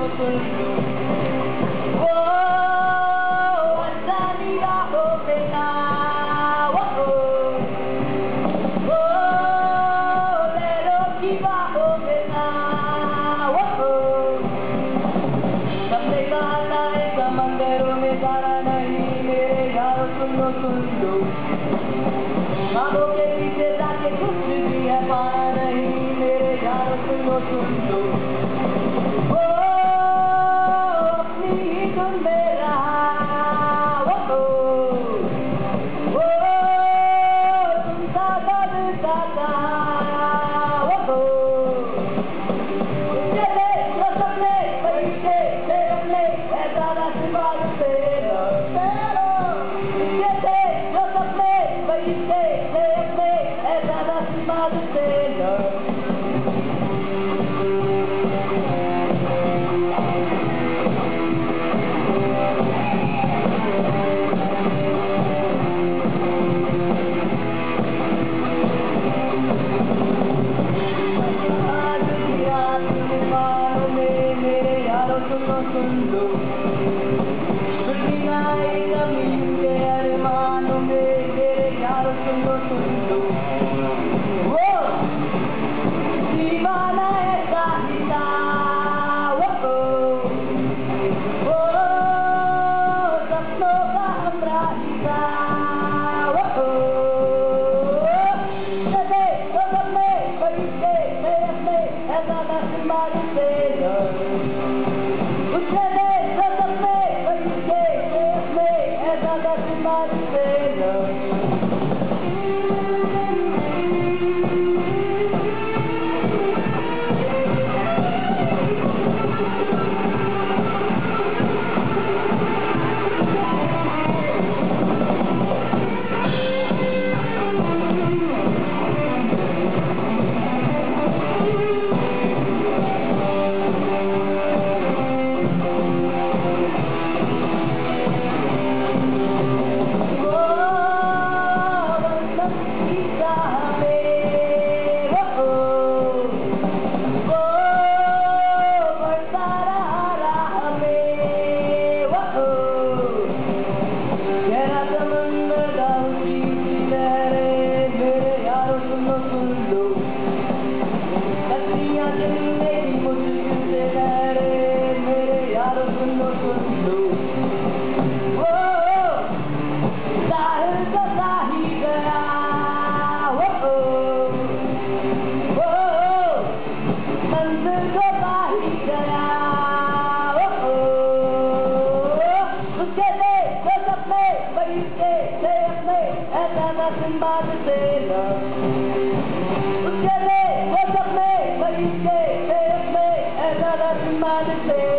सुन लो। वो अच्छा निगाहों पे ना वो लहरों की बाहों पे ना वो सबने कहा ना समंदरों में तारा नहीं मेरे यारों सुन लो ख्वाबों के पीछे जाके कुछ भी है पाना नहीं मेरे यारों सुन लो वो अपनी ही धुन में रहा वो तुम सा बदलता कहा वो चले जो सपने परिचय से अपने ऐसा आशीर्वाद से जो सपने परिचय से अपने ऐसा आशीर्वाद से सुन लो ज़मीन के अरमानों में मेरे यारों सुन लो वो दीवाना ऐसा ही था वो सपनों का हमराही था वो चले तो सपने परिचय से अपने ऐसा आशीर्वाद से चले तो सपने परिचय से अपने ऐसा आशीर्वाद से सिंबाद से उसके ले वो सपने परिचय से अपने ऐसा सिंबाद से